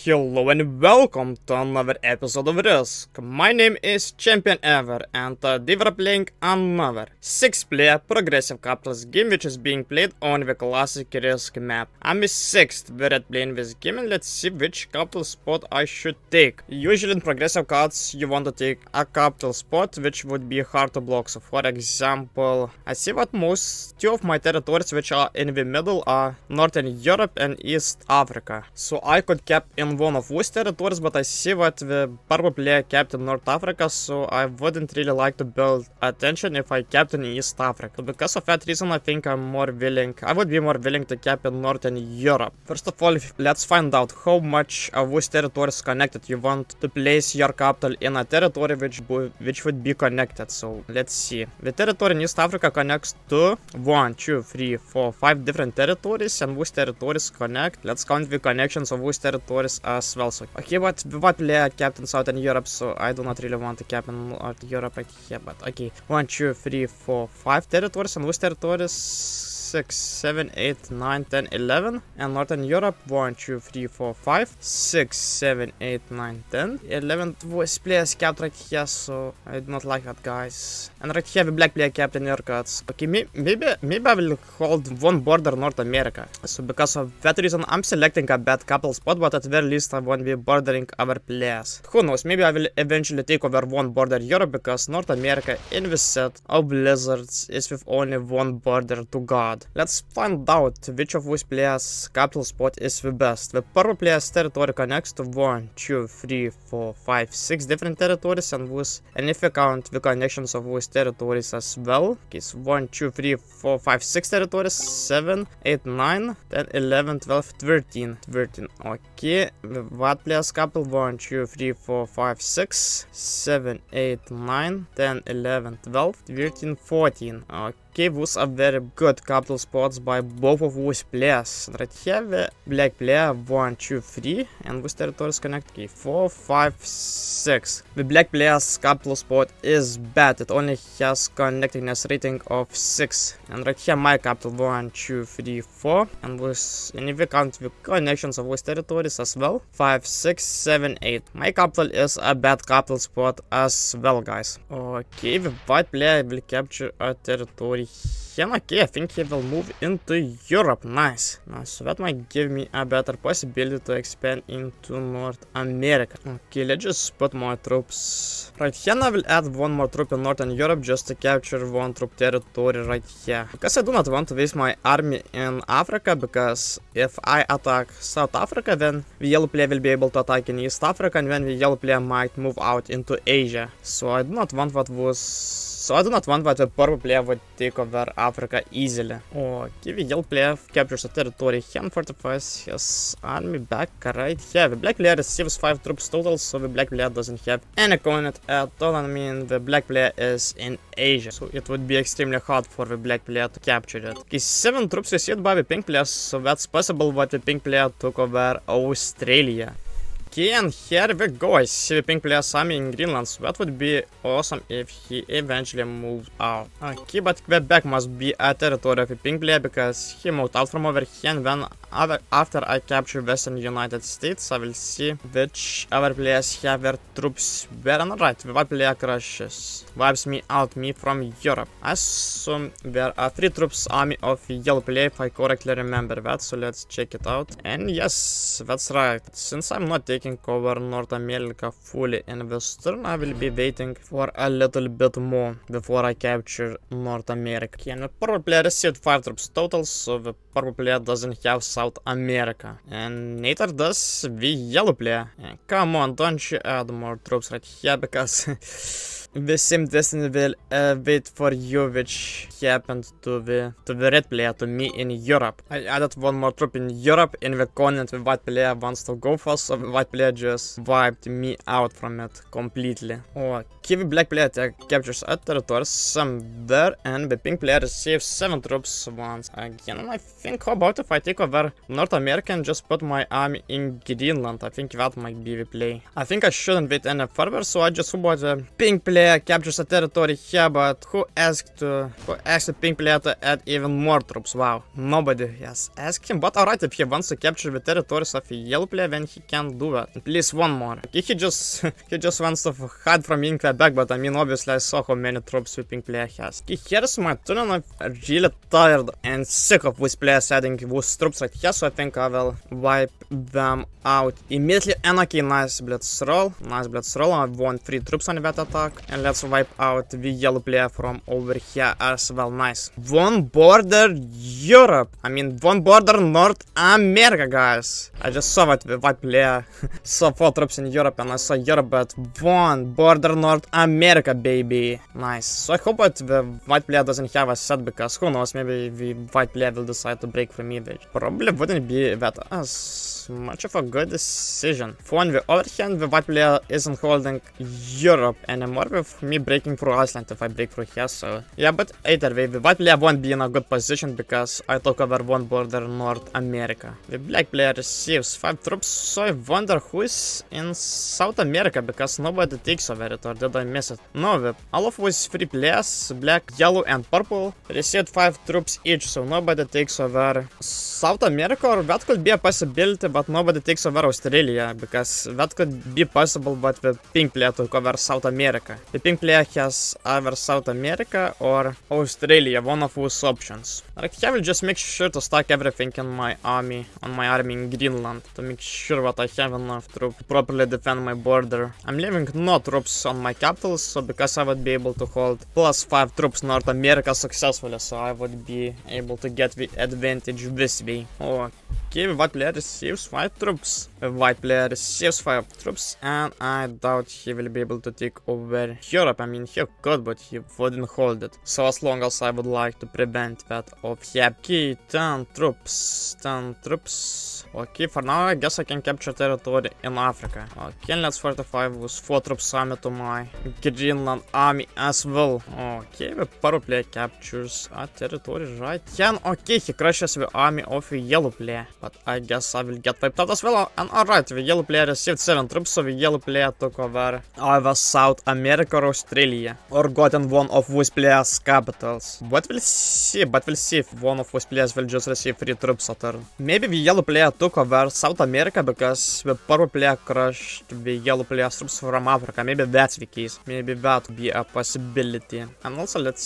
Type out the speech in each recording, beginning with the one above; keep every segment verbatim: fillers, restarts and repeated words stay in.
Hello and welcome to another episode of Risk. My name is Champion Ever and today we're playing another six player progressive capitals game which is being played on the classic Risk map. I'm the sixth we're at playing this game and let's see which capital spot I should take. Usually in progressive cards you want to take a capital spot which would be hard to block. So for example, I see that most two of my territories which are in the middle are Northern Europe and East Africa. So I could cap in one of those territories, but I see that the purple player capped in North Africa, so I wouldn't really like to build attention if I capped in East Africa. So because of that reason, I think I'm more willing, I would be more willing to cap in Northern Europe. First of all, let's find out how much of those territories connected. You want to place your capital in a territory which, which would be connected. So let's see. The territory in East Africa connects to one, two, three, four, five different territories, and those territories connect. Let's count the connections of those territories as well. So okay, but what player capped in Southern Europe, so I do not really want to cap in North Europe right here, but okay, one, two, three, four, five territories, and those territories six, seven, eight, nine, ten, eleven, and Northern Europe one, two, three, four, five, six, seven, eight, nine, ten, eleven was players capped right here, so I do not like that, guys. And right here the black player capped in your cards. Okay, maybe maybe I will hold one border North America. So because of that reason I'm selecting a bad capital spot, but at the very least I won't be bordering other players. Who knows, maybe I will eventually take over one border Europe, because North America in the set of Blizzards is with only one border to guard. Let's find out which of those players' capital spot is the best. The purple player's territory connects to one, two, three, four, five, six different territories, and those, and if you count the connections of those territories as well, okay, so one, two, three, four, five, six territories, seven, eight, nine, ten, eleven, twelve, thirteen, thirteen. Okay, the white player's capital one, two, three, four, five, six, seven, eight, nine, ten, eleven, twelve, thirteen, fourteen. Okay. Okay, those are very good capital spots by both of those players. Right here, the black player one, two, three, and those territories connect. Okay, four, five, six. The black player's capital spot is bad. It only has connectedness rating of six. And right here, my capital one, two, three, four, and those, and if we count the connections of those territories as well, five, six, seven, eight. My capital is a bad capital spot as well, guys. Okay, the white player will capture a territory. Okay, I think he will move into Europe. Nice. Nice. So that might give me a better possibility to expand into North America. Okay, let's just put more troops right here. And I will add one more troop in Northern Europe just to capture one troop territory right here. Because I do not want to waste my army in Africa, because if I attack South Africa, then the yellow player will be able to attack in East Africa, and then the yellow player might move out into Asia. So I do not want what was... So I do not want that the purple player would take over Africa easily. Okay, the yellow player captures a territory here and fortifies his army back right here. The black player receives five troops total, so the black player doesn't have any opponent at all. I mean, the black player is in Asia, so it would be extremely hard for the black player to capture it. Okay, seven troops received by the pink player, so that's possible that the pink player took over Australia. Okay, and here we go. I see the pink player's army in Greenland, so that would be awesome if he eventually moved out. Okay, but Quebec must be a territory of the pink player, because he moved out from over here, and then after I capture Western United States, I will see which other players have their troops where. And alright, the white player crashes, wipes me out, me from Europe. I assume there are three troops army of the yellow player, if I correctly remember that, so let's check it out. And yes, that's right. Since I'm not taking over North America fully in this turn, I will be waiting for a little bit more before I capture North America. Okay, and the purple player received five troops total, so the purple player doesn't have South America, and neither does the yellow player. And come on, don't you add more troops right here, because the same destiny will uh, wait for you, which happened to the to the red player, to me in Europe. I added one more troop in Europe in the continent the white player wants to go for, so the white player just wiped me out from it completely. Okay, the black player captures a territory somewhere, and the pink player receives seven troops once again. And I think, how about if I take over North America and just put my army in Greenland? I think that might be the play. I think I shouldn't wait any further, so I just hope the pink player player captures a territory here, but who asked to, who asked the pink player to add even more troops? Wow, nobody has asked him, but alright, if he wants to capture the territories of a yellow player, then he can do that. At least one more. Okay, he just, he just wants to hide from being Quebec, but I mean, obviously I saw how many troops the pink player has. Okay, here's my turn, and I'm really tired and sick of these players adding those troops right here, so I think I will wipe them out immediately. And okay, nice blitz roll, nice blitz roll. I want three troops on that attack, and let's wipe out the yellow player from over here as well. Nice. One border Europe. I mean, one border North America, guys. I just saw that the white player saw four troops in Europe, and I saw Europe, but one border North America, baby. Nice. So I hope that the white player doesn't have a set, because who knows, maybe the white player will decide to break from me, which probably wouldn't be that as much of a good decision. For on the other hand, the white player isn't holding Europe anymore, with me breaking through Iceland if I break through here, so yeah, but either way, the white player won't be in a good position because I took over one border North America. The black player receives five troops, so I wonder who is in South America, because nobody takes over it, or did I miss it? No, the, all of those three players, black, yellow and purple, received five troops each, so nobody takes over South America, or that could be a possibility, but nobody takes over Australia, because that could be possible, but the pink player took over South America. The pink player has either South America or Australia, one of those options. Like, I will just make sure to stack everything in my army, on my army in Greenland, to make sure that I have enough troops to properly defend my border. I'm leaving no troops on my capital, so because I would be able to hold plus five troops North America successfully, so I would be able to get the advantage this way. Okay, the white player receives five troops. The white player receives five troops, and I doubt he will be able to take over Europe. I mean, he could, but he wouldn't hold it. So as long as I would like to prevent that of him. Okay, ten troops, ten troops. Okay, for now I guess I can capture territory in Africa. Okay, let's fortify with four troops army to my Greenland army as well. Okay, the purple player captures a territory right here. Okay, he crushes the army of the yellow player, but I guess I will get wiped out as well. And alright, the yellow player received seven troops, so the yellow player took over either South America or Australia, or gotten one of those players' capitals. But we'll see, but we'll see if one of those players will just receive three troops a turn. Maybe the yellow player took over South America because the purple player crushed the yellow player's troops from Africa. Maybe that's the case. Maybe that would be a possibility. And also, let's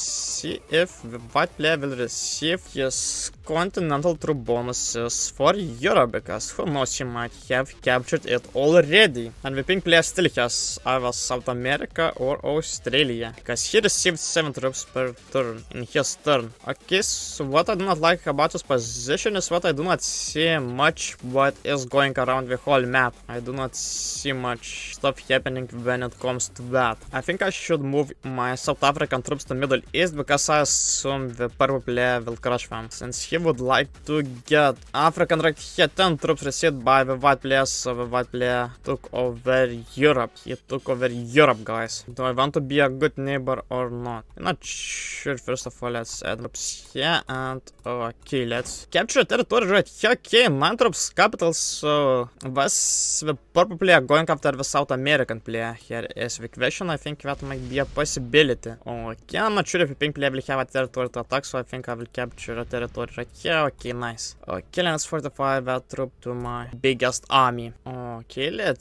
see if the white player will receive his continental troop bonuses for Europe, because who knows, he might have captured it already. And the pink player still has either South America or Australia, because he received seven troops per turn in his turn. Okay, so what I do not like about his position is that I do not see much what is going around the whole map. I do not see much stuff happening when it comes to that. I think I should move my South African troops to Middle East, because I assume the purple player will crush them, since he would like to get African right here. ten troops received by the white player, so the white player took over Europe. He took over Europe, guys. Do I want to be a good neighbor or not? I'm not sure. First of all, let's add troops here, and okay, let's capture territory right here. Okay, nine troops capital, so was the purple player going after the South American player? Here is the question. I think that might be a possibility. Okay, I'm not sure if the pink player will have a territory to attack, so I think I will capture a territory right here. Okay, nice. Okay, let's fortify that troop to my biggest army. Okay, let's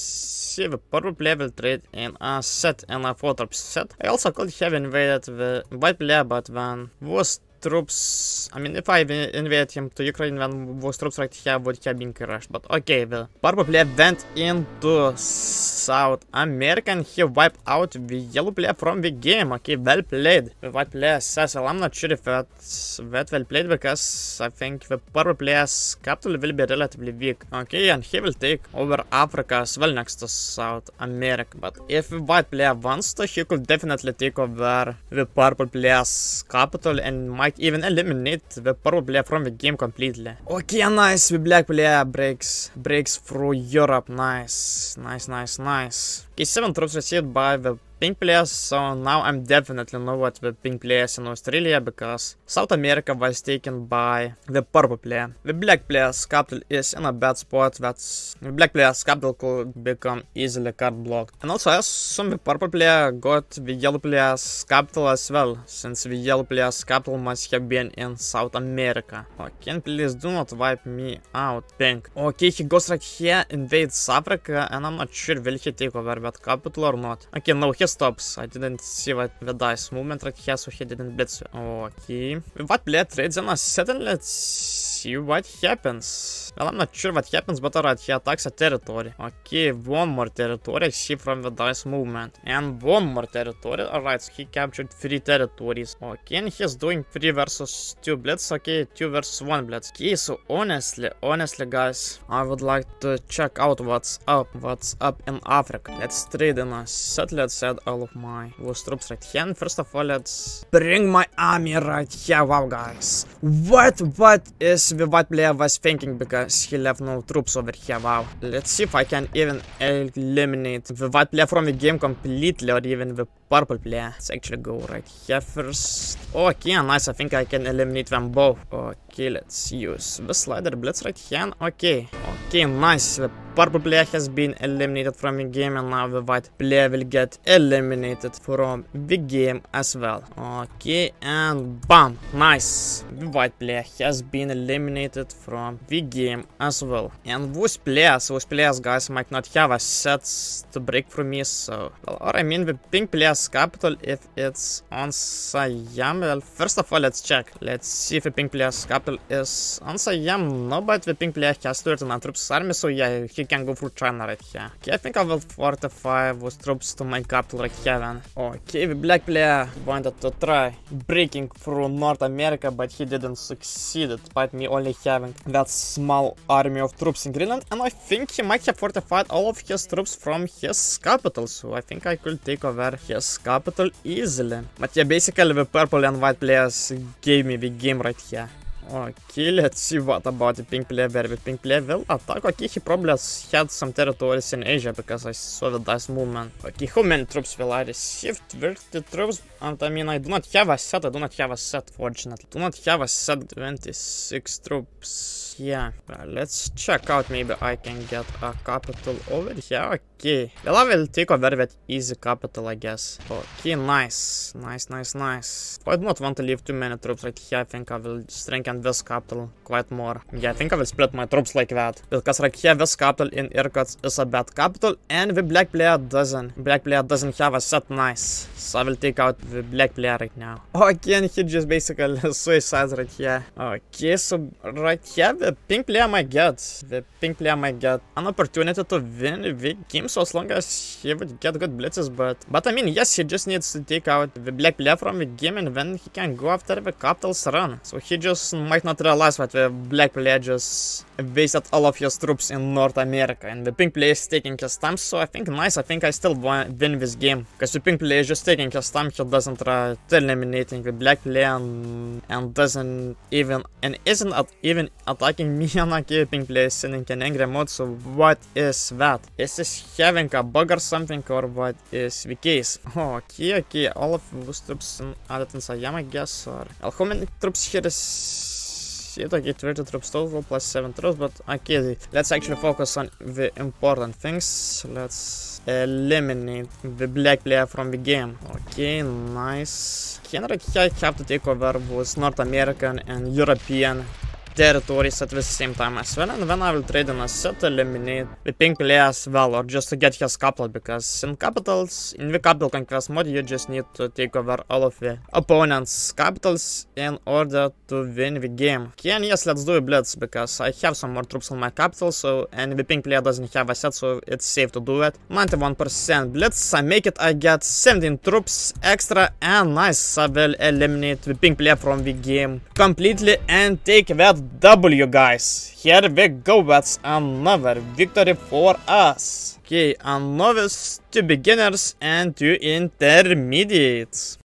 see. The purple player will trade in a set and a four troops set. I also could have invaded the white player, but then was troops, I mean, if I invade him to Ukraine, then those troops right here would have been crushed. But okay, the purple player went into South America and he wiped out the yellow player from the game. Okay, well played. The white player says, well, I'm not sure if that's that well played, because I think the purple player's capital will be relatively weak. Okay, and he will take over Africa as well next to South America. But if the white player wants to, he could definitely take over the purple player's capital and might even eliminate the purple player from the game completely. Okay, nice. The black player breaks breaks through Europe. Nice, nice, nice, nice. Okay, seven troops received by the pink players, so now I'm definitely know what the pink players in Australia, because South America was taken by the purple player. The black player's capital is in a bad spot. That's the black player's capital could become easily card blocked. And also, I assume the purple player got the yellow player's capital as well, since the yellow player's capital must have been in South America. Okay, please do not wipe me out, pink. Okay, he goes right here, invades Africa, and I'm not sure will he take over that capital or not. Okay, no, he stops. I didn't see what the dice movement right here, so he didn't blitz. Okay. What player trades in a settle? Let's see what happens. Well, I'm not sure what happens, but alright, he attacks a territory. Okay, one more territory, I see from the dice movement. And one more territory. Alright, so he captured three territories. Okay, and he's doing three versus two blitz. Okay, two versus one blitz. Okay, so honestly, honestly, guys, I would like to check out what's up, what's up in Africa. Let's trade in a set. Let's add all of my those troops right here. And first of all, let's bring my army right here. Wow, guys, what what is the white player was thinking, because he left no troops over here. Wow, let's see if I can even eliminate the white player from the game completely, or even the purple player. Let's actually go right here first. Okay, nice. I think I can eliminate them both. Okay, let's use the slider blitz right here. Okay, okay, nice. The purple player has been eliminated from the game, and now the white player will get eliminated from the game as well. Okay, and bam, nice. The white player has been eliminated from the game as well. And those players, those players, guys, might not have assets to break through me, so... Well, or I mean the pink player's capital, if it's on Siam. Well, first of all, let's check. Let's see if the pink player's capital is on Siam. No, but the pink player has thirty-nine troops army, so yeah, he can go through China right here. Okay, I think I will fortify those troops to my capital right here then. Okay, the black player wanted to try breaking through North America, but he didn't succeed, despite me only having that small army of troops in Greenland. And I think he might have fortified all of his troops from his capital, so I think I could take over his capital easily. But yeah, basically the purple and white players gave me the game right here. Okay, let's see what about the pink player, where the pink player will attack. Okay, he probably has had some territories in Asia, because I saw the dice movement. Okay, how many troops will I receive? thirty troops, and I mean, I do not have a set, I do not have a set, fortunately. Do not have a set, twenty-six troops. Yeah, well, let's check out, maybe I can get a capital over here. Okay, well, I will take over that easy capital, I guess. Okay, nice, nice, nice, nice. I do not want to leave too many troops right here. I think I will strengthen this capital quite more. Yeah, I think I will split my troops like that, because right here this capital in Irkutsk is a bad capital, and the black player doesn't. Black player doesn't have a set. Nice, so I will take out the black player right now. Okay, and he just basically suicides right here. Okay, so right here the pink player might get the pink player might get an opportunity to win the game, so as long as he would get good blitzes. But but I mean, yes, he just needs to take out the black player from the game, and then he can go after the capital's run. So he just might not realize that the black player just wasted all of his troops in North America, and the pink player is taking his time. So I think nice, I think I still win this game, because the pink player is just taking his time. He doesn't try to eliminating the black player, and, and doesn't even and isn't at, even attacking me. And okay, pink player is sitting in angry mode. So what is that? Is this having a bug or something, or what is the case? Okay, okay, all of those troops in added in Siam, I guess. Or well, how many troops here is? Okay, thirty troops total plus seven troops, but okay, let's actually focus on the important things. Let's eliminate the black player from the game. Okay, nice. Henrik, I have to take over with North American and European territories at the same time as well, and then I will trade in a set to eliminate the pink player as well, or just to get his capital, because in capitals, in the capital conquest mode, you just need to take over all of the opponent's capitals in order to win the game. Okay, and yes, let's do a blitz, because I have some more troops on my capital, so, and the pink player doesn't have a set, so it's safe to do it. ninety-one percent blitz, I make it, I get seventeen troops extra, and nice, I will eliminate the pink player from the game completely and take that W, guys. Here we go, that's another victory for us. Okay, a novice to beginners and to intermediates.